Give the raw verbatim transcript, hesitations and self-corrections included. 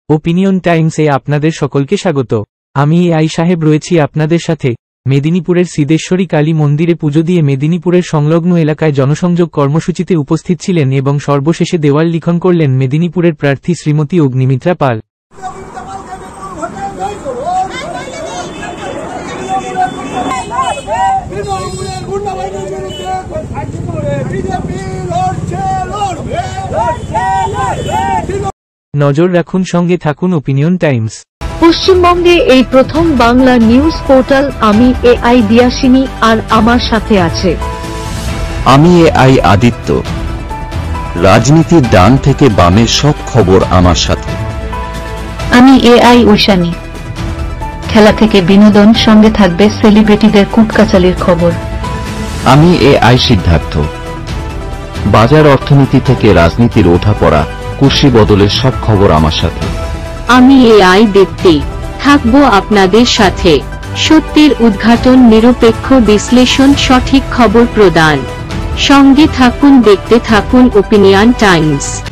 Opinion টাইমসে আপনাদের সকলকে স্বাগত। আমি এআই সাহেব রয়েছি আপনাদের সাথে। মেদিনীপুরের সিদ্ধেশ্বরী কালী মন্দিরে পুজো দিয়ে মেদিনীপুরের সংলগ্ন এলাকায় জনসংযোগ কর্মসূচিতে উপস্থিত ছিলেন এবং সর্বশেষে দেওয়াল লিখন করলেন মেদিনীপুরের প্রার্থী শ্রীমতী অগ্নিমিত্রা পাল। নজর রাখুন, সঙ্গে থাকুন ওপিনিয়ন টাইমস। পশ্চিমবঙ্গে এই প্রথম বাংলা নিউজ পোর্টাল। আমি এআই দিয়াসিনী, আর আমার সাথে আছে আমি এআই আদিত্য। রাজনীতির ডান থেকে বামের সব খবর আমার সাথে। আমি এআই ঐশানী। খেলা থেকে বিনোদন, সঙ্গে থাকবে সেলিব্রিটিদের কুটকাচালির খবর। আমি এআই সিদ্ধার্থ। বাজার অর্থনীতি থেকে রাজনীতির ওঠাপড়া, কুর্সি বদলের সব খবর আমার সাথে। আমি এআই দীপ্তি, থাকবো আপনাদের সাথে। সত্যের উদ্ঘাটন, নিরপেক্ষ বিশ্লেষণ, সঠিক খবর প্রদান। সঙ্গে থাকুন, দেখতে থাকুন ওপিনিয়ন টাইমস।